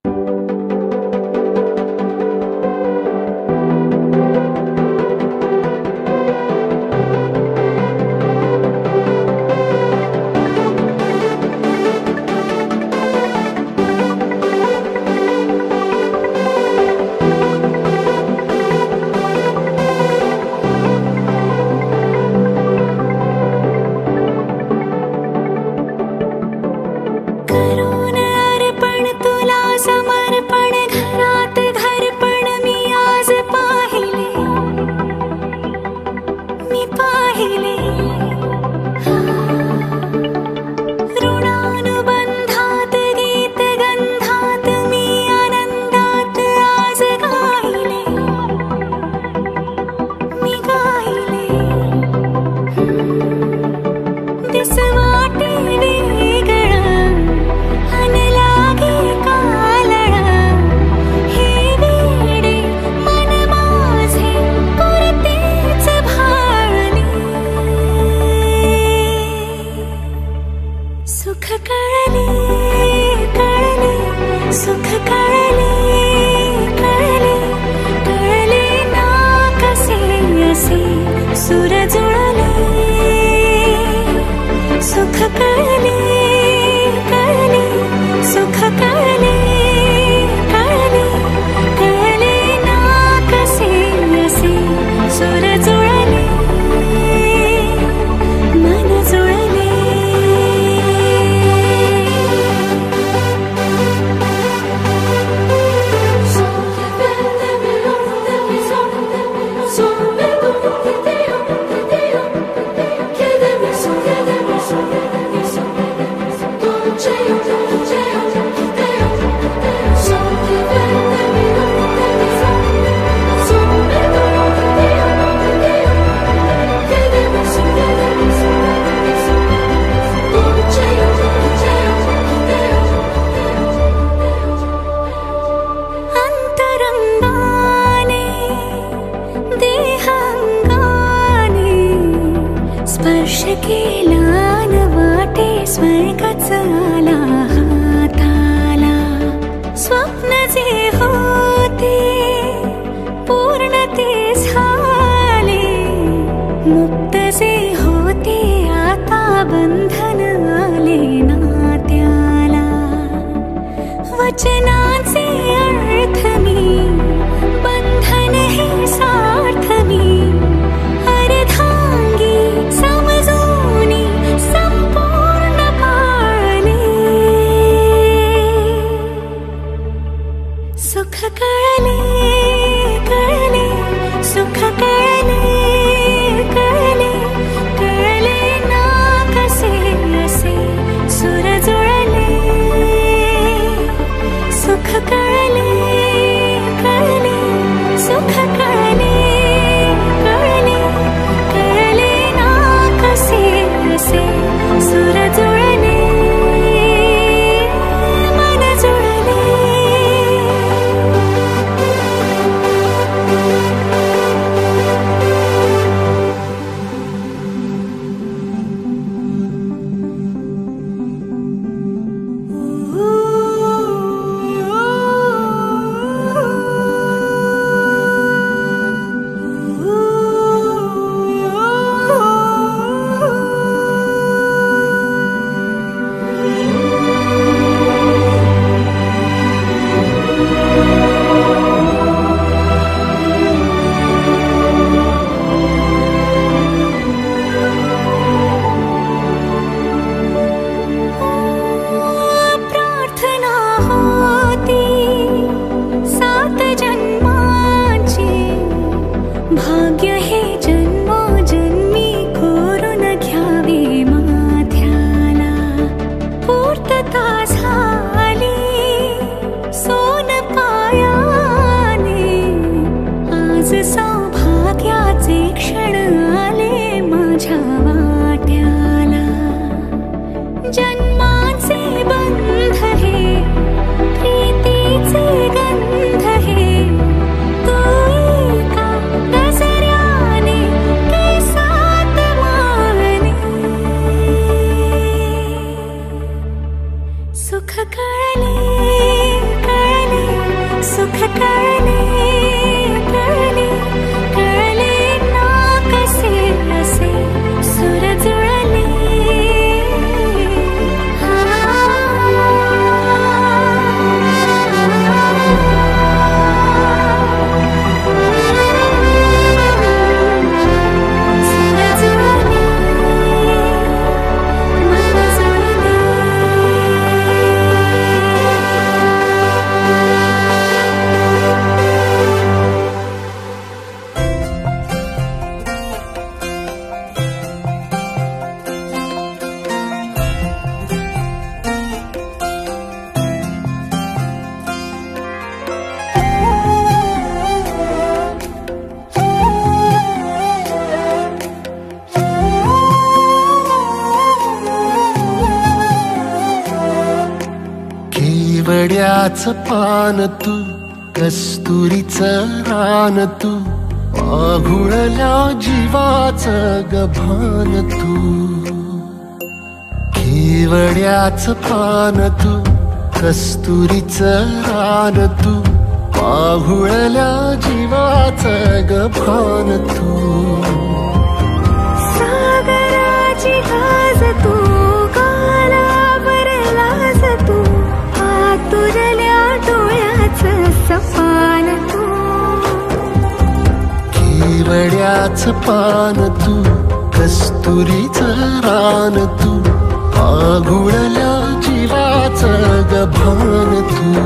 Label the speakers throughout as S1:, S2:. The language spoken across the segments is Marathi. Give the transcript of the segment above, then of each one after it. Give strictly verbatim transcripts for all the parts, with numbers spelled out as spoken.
S1: सुख कळले कळले केवड्याचं पान तू, कस्तुरीचं रान तू, आघुळल्या जीवाचं गभान तू. केवड्याचं पान तू, कस्तुरीचं रान तू, आघुळल्या जीवाचं गभान तू.
S2: सागराची गाज तू, गालावर लाज तू, आतुरल्या डोळ्याचं सपान तू.
S1: केवड्याचं पान तू, कस्तुरीचं रान तू, आघुळल्या जीवाचं गभान तू.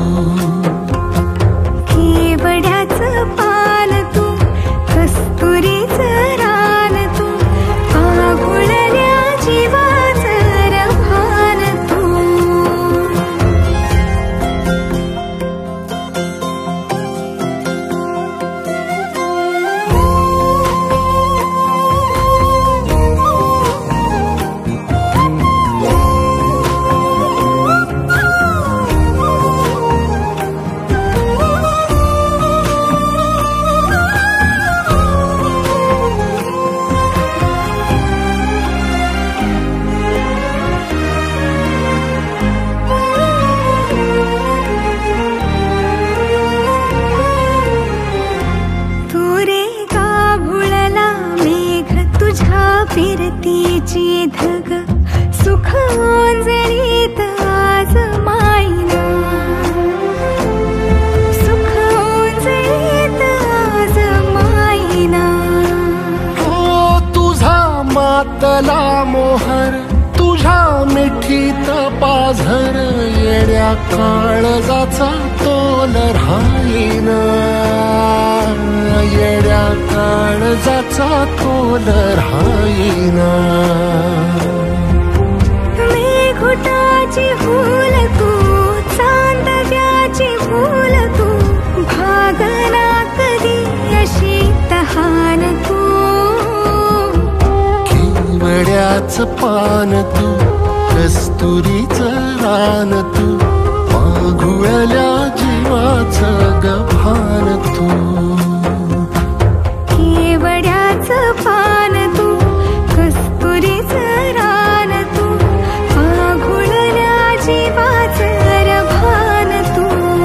S2: केवड्याचं पान तू, कस्तुरीचं रान तू, आघुळल्या जीवाचं रभान तू. फिरतीची धग सुख ओंजळीत आज मायना, सुख ओंजळीत आज मायना.
S1: हो तुझा मातला मोहर, तुझ्या मिठीत पाझर, येड्या काळजाचा तोल राहीना, येड्या काळजाचा तोल राहीना.
S2: मेघुटाची भूल तू, चांदव्याची भूल तू, भागना कधी अशी तहान तू.
S1: केवड्याचं पान तू, कस्तुरीचं रान तू, आघुळल्या जीवाचं गभान तू.
S2: केवड्याचं पान तू, कस्तुरीचं रान तू, आघुळल्या जीवाचं रभान तू.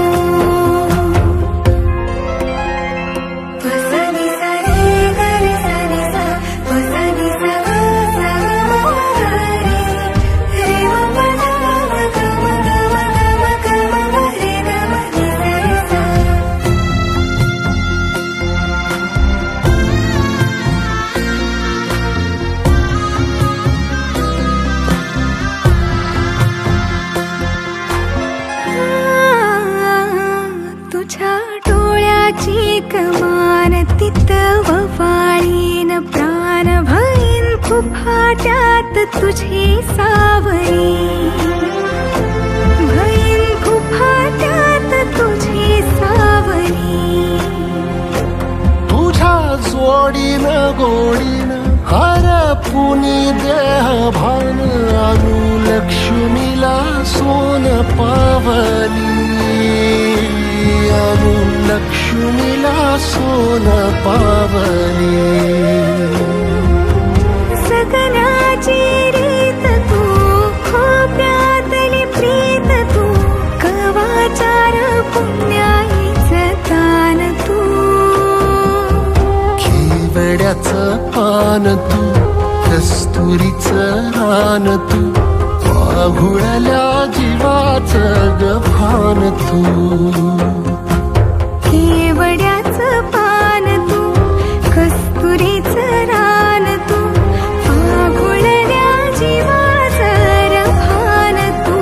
S2: वसनी सा रे ग रे सा रे सा, वसनी सा ग सा ग म ग रे, रे म प द म ग म ग म ग म ग म म रे ग म रे सा रे सा. तुझ्या डोळ्याची कमान तिथं ववाळीन प्राण भईन फुफाट्यात तुझी सावरी, भईन फुफाट्यात तुझी सावरी.
S1: तुझ्या जोडीन गोडीन हरपुनी देह भान, अनु लक्ष्मीला सोन पावली, अनु लक्ष्मीला सोन पावली.
S2: सगनाची रीत तू, खोप्यातली प्रीत तू, कवाचार पुण्याईचं दान तू.
S1: केवड्याचं पान तू, कस्तुरीचं रान तू, आघुळल्या जीवाचं गभान तू.
S2: केवड्याचं पान तू, कस्तुरीचं रान तू, आघुळल्या जीवाचं रभान तू.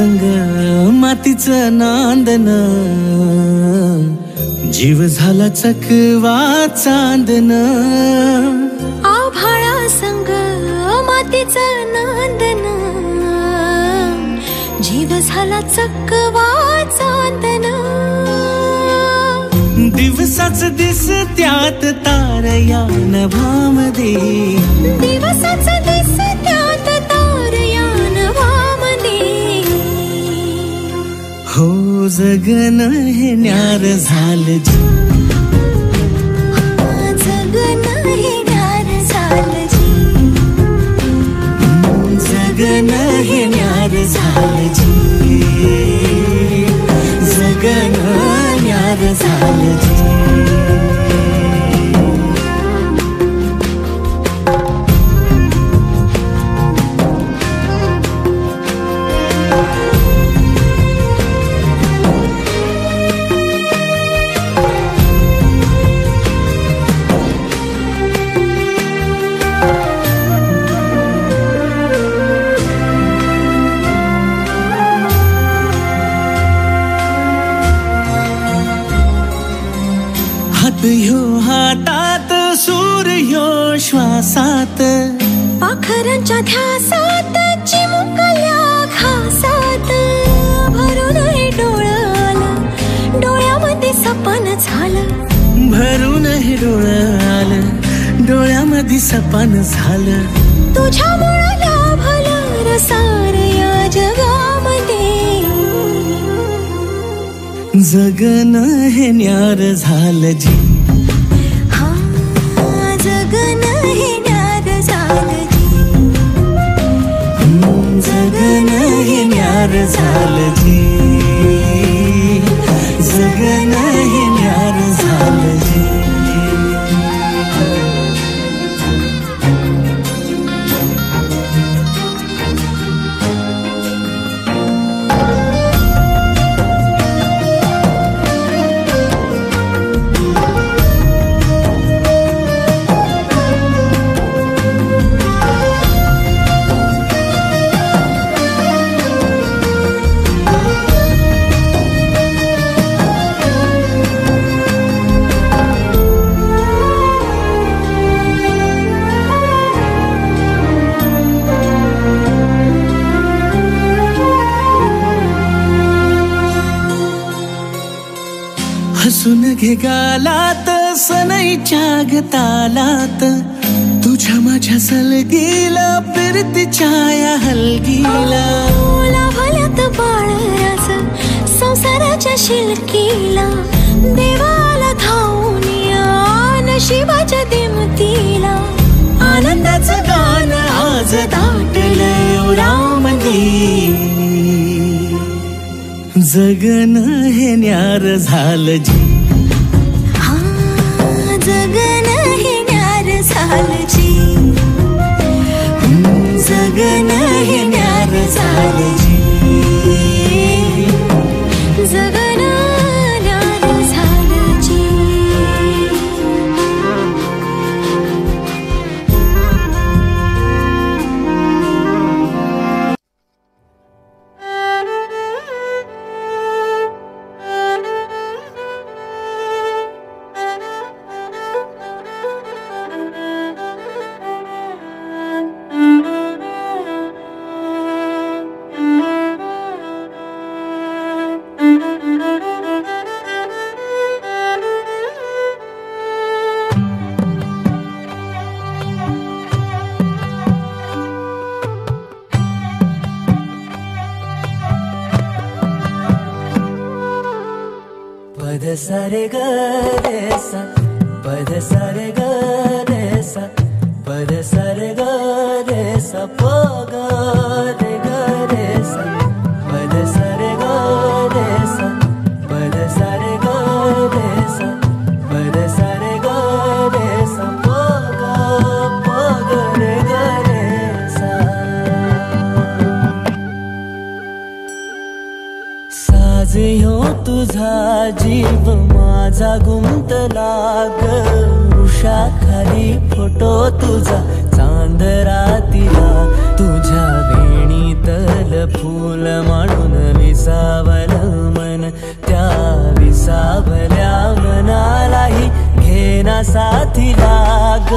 S3: संग मातीचं नांदन, जीव झाला चकवा चांदन.
S2: आभाळा संग मातीचं नांदन, जीव झाला चकवा चांदन.
S3: दिवसाच दिस त्यात तार या नभामध्ये,
S2: दिवसाच दिस त्यात तार या नभामध्ये.
S3: हो जगन हे न्यार झालं जी,
S2: जगन हे न्यार झालं जी,
S3: जगन हे न्यार झालं जी, जगन न्यार झालं जी. हात ह्यो हातात, सूर ह्यो श्वासात,
S2: पाखरांच्या ध्यासात, चिमुकल्या घासात. भरून हे डोळं आलं, डोळ्यामध्ये सपन झालं.
S3: भरून हे डोळं आलं, डोळ्यामध्ये सपन झालं.
S2: तुझ्यामुळं लाभलं रसार या जगामध्ये.
S3: जगन हे न्यार झालं जी,
S2: हा जगन हे न्यार झालं जी,
S3: जगन हे न्यार झालं जी, जगन हे न्यार झालं जी. हसून घे गालात, सनईच्या गतालात, तुझ्या माझ्या सलगीला, फिरतीच्या या हलगीला.
S2: लाभल्यात बाळराज संसाराच्या शिलकीला. देवाला धावून या नशिबाच्या दिमतीला.
S3: आनंदाचं गाणं आज दाटलं उरामध्ये. जगन हे न्यार झालं जी,
S2: हा जगन हे न्यार झालं जी,
S3: जगन हे न्यार झालं जी,
S2: जगन न्यार झालं जी.
S3: पद सारे ग रे सा, पद सारे ग रे सा, पद सारे ग रे सा, प ग रे ग रे सा, पद सारे ग रे सा, पद सारे ग रे सा, पद सारे ग रे सा, प ग प ग रे ग रे सा. साज ह्यो तुझा जीव माझा गुंतला ग, उषा खाली फोटो तुझा चांद रातीला. तुझ्या वेणीतल फूल म्हणून विसावलं मन, त्या विसावल्या मनालाही घेना साथी लाग.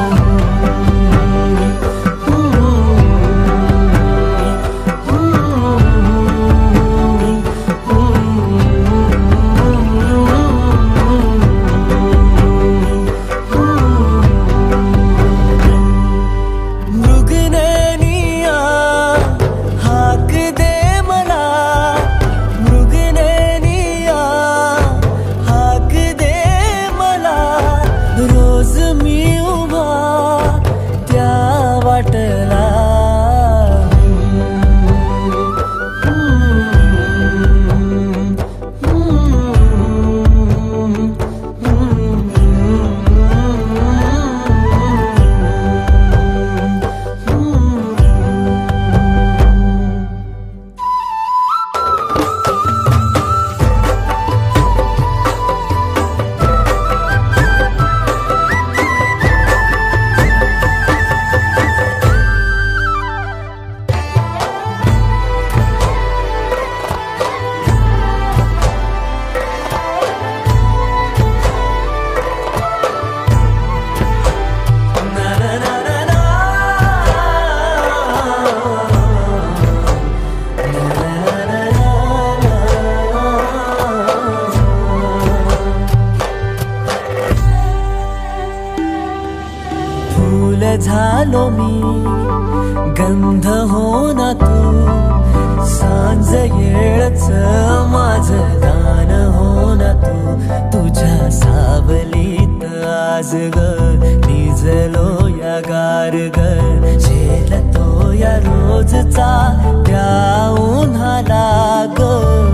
S3: झालो मी गंध हो ना तू, सांज येळच माझं दान हो ना तू. तुझ्या सावलीत आज ग निजलो या गार ग, झेलतो या रोजचा त्या उन्हाला ग.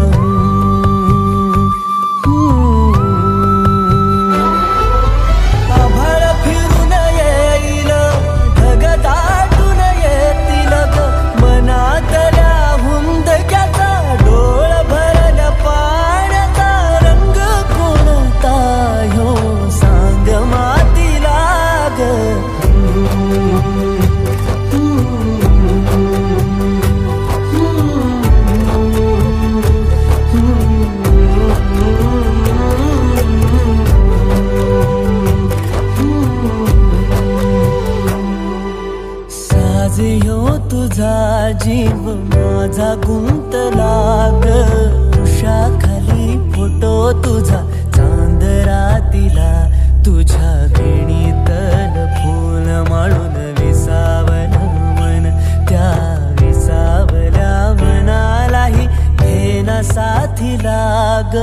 S3: तुझा जीव माझा गुंतला ग, उषाखाली फोटो तुझा चांद रातीला. तुझ्या वेणीतल फूल माळून विसावलं मन, त्या विसावल्या मनालाही घेना साथी लाग.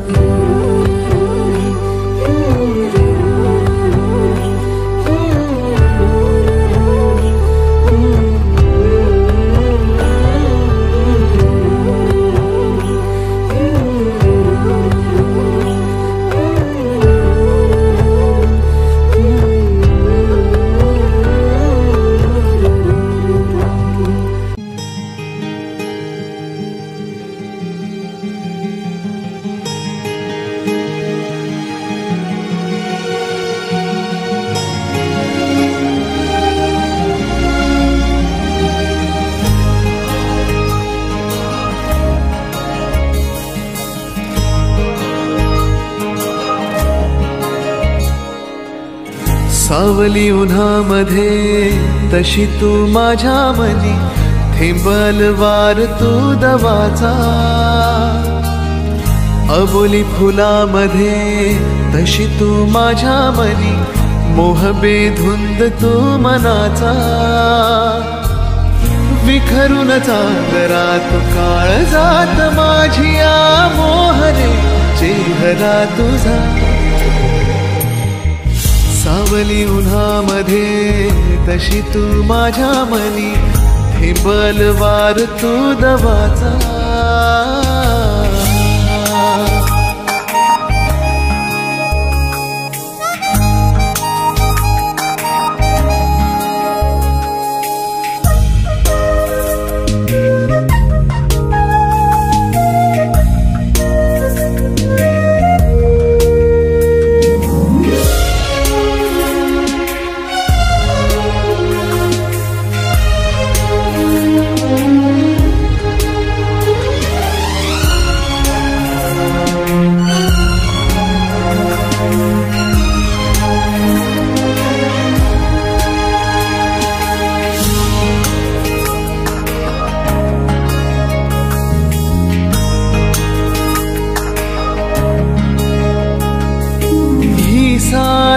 S1: सावली उन्हामध्ये तशी तू माझ्या मनी, थेंबल वार तू दवाचा. अबोली फुलामध्ये तशी तू माझ्या मनी, मोह बेधुंद तू मनाचा. विखरून चांदरात काळजात माझिया मोहरे चेहरा तुझा. सावली उन्हामध्ये तशी तू माझ्या मनी, थेंबल वार तू दवाचा.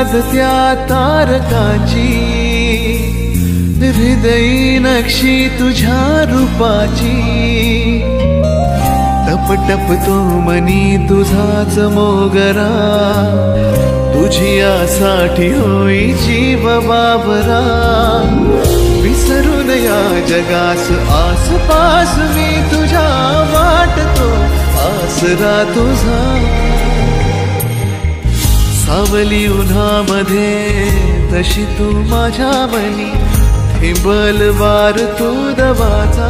S1: साध त्या तारकाची, हृदयी नक्षी तुझ्या रूपाची, टप टप तो मनी तुझाच मोगरा, तुझियासाठी होई जीव बाबरा. विसरून या जगास आसपास मी तुझ्या वाटतो आसरा तुझा. सावली उन्हामध्ये तशी तू माझ्या मनी, थिंबल वार तू दवाचा.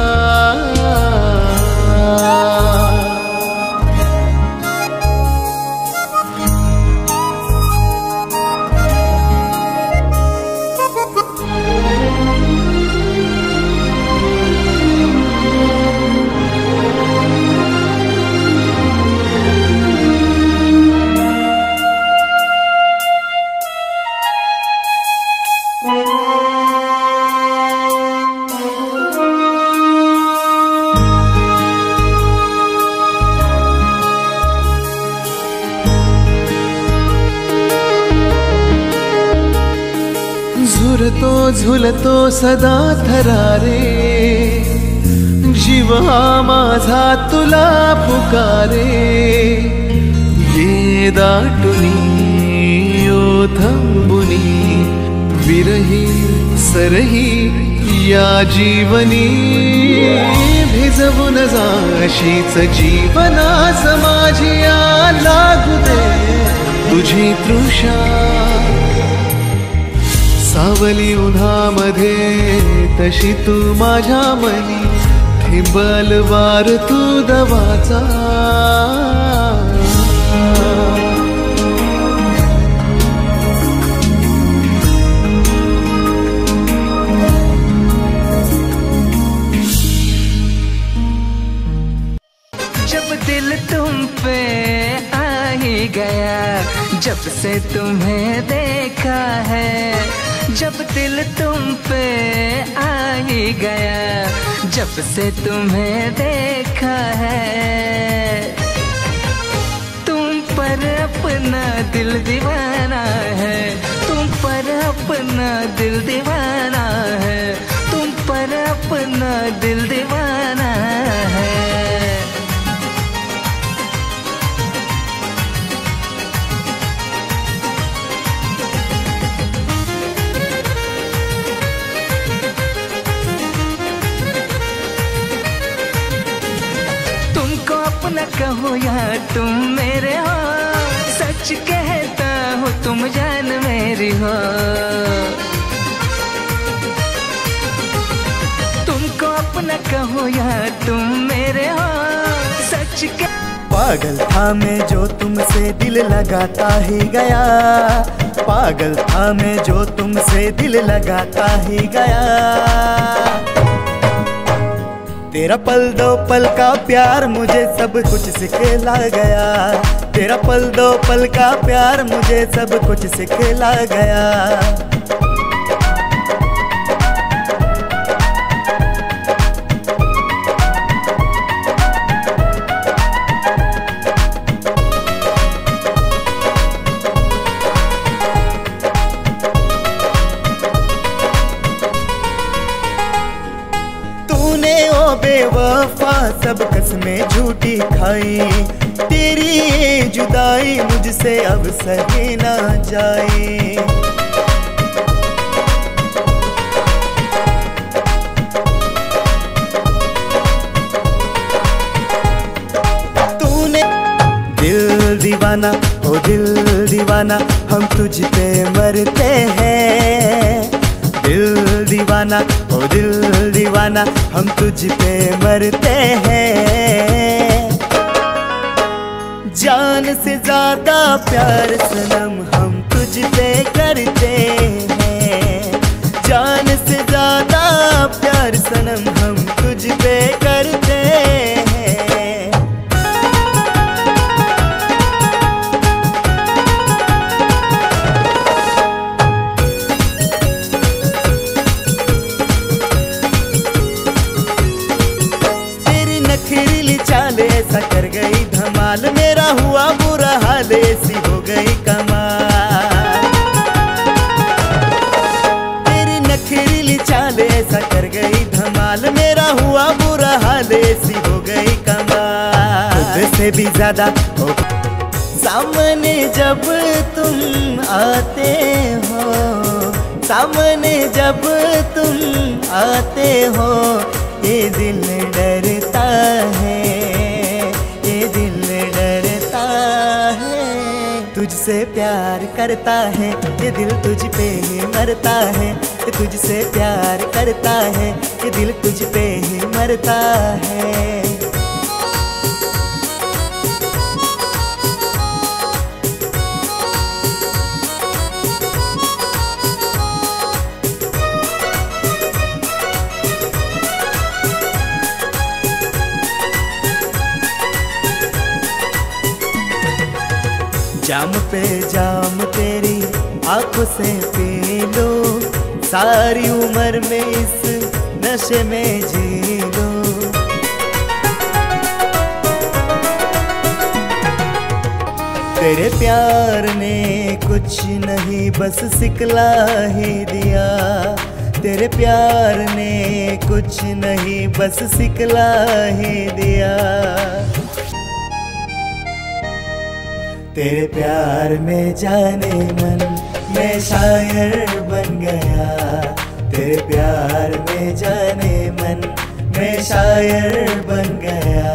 S1: झुरतो झुलतो सदा थरारे, जीव हा माझा तुला पुकारे. ये दाटुनी ओथंबुनी, विरही सरही या जीवनी. भिजवून जाशीच जीवनास माझिया, लागू दे तुझी तृषा. सावली उन्हामध्ये तशी तू माझ्या मनी, थिंबल वार तू दवाचा.
S3: जब दिल तुम पे आ ही गया, जब से तुम्हें देखा है. जब दिल तुम पे आ ही गया, जब से तुम्हें देखा है. तुम पर अपना दिल दीवाना है, तुम पर अपना दिल दीवाना है, तुम पर अपना दिल दीवाना है. अपना कहो या तुम मेरे हो, सच कहता हूँ तुम जान मेरी हो. तुमको अपना कहो या तुम मेरे हो, सच कह.
S4: पागल था मैं जो तुमसे दिल लगाता ही गया, पागल था मैं जो तुमसे दिल लगाता ही गया. तेरा पल दो पल का प्यार मुझे सब कुछ सिखला गया, तेरा पल दो पल का प्यार मुझे सब कुछ सिखला गया. बेवफा सब कसमें झूठी खाई, तेरी ये जुदाई मुझसे अब सही ना जाए. तूने दिल दीवाना ओ दिल दीवाना, हम तुझ पे मरते हैं. दिल दीवाना ओ दिल दीवाना, हम तुझ पे मरते हैं. जान से ज्यादा प्यार सनम हम तुझ पे करते हैं. जान से ज्यादा प्यार सनम हम तुझ पे करते हैं. ऐसा कर गई धमाल, मेरा हुआ बुरा हाल ऐसी हो गई कमाल. मेरा हुआ बुरा हाल ऐसी हो गई कमाल, खुद से भी ज्यादा हो। सामने जब तुम आते हो, सामने जब तुम आते हो, ये दिल डरता है, ये दिल डरता है। तुझसे प्यार करता है ये दिल तुझ पे ही मरता है, ये तुझसे प्यार करता है ये दिल तुझ पे ही मरता है। जाम पे जाम तेरी आंखों से पी लो, सारी उम्र में इस नशे में जी लो। तेरे प्यार ने कुछ नहीं बस सिखला ही दिया, तेरे प्यार ने कुछ नहीं बस सिखला ही दिया। तेरे प्यार में जाने मन मैं शायर बन गया, तेरे प्यार में जाने मन मैं शायर बन गया।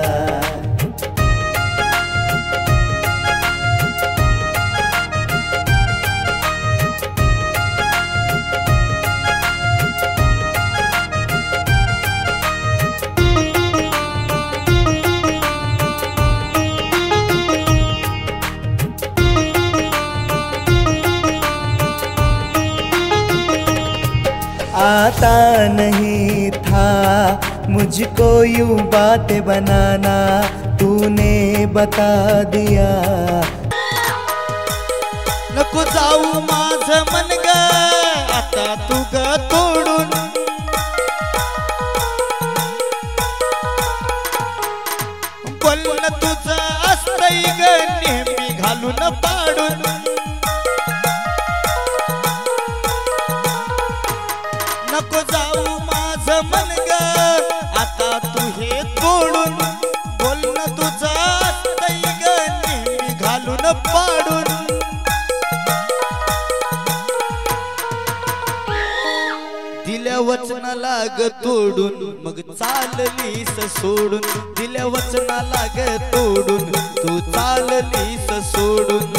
S4: आता नहीं था मुझको यूं बातें बनाना, तूने बता दिया।
S5: नको जाऊ माझं मन ग आता तू ग तोडून, बोलणं तुझं असतंय ग नेहमी घालून पाडून। नको जाऊ माझं मन ग आता तू हे तोडून, बोलणं तुझं असतंय ग नेहमी घालून पाडून। दिल्या वचनाला ग तोडून मग चाललीस सोडून, दिल्या वचनाला ग तोडून तू चाललीस सोडून।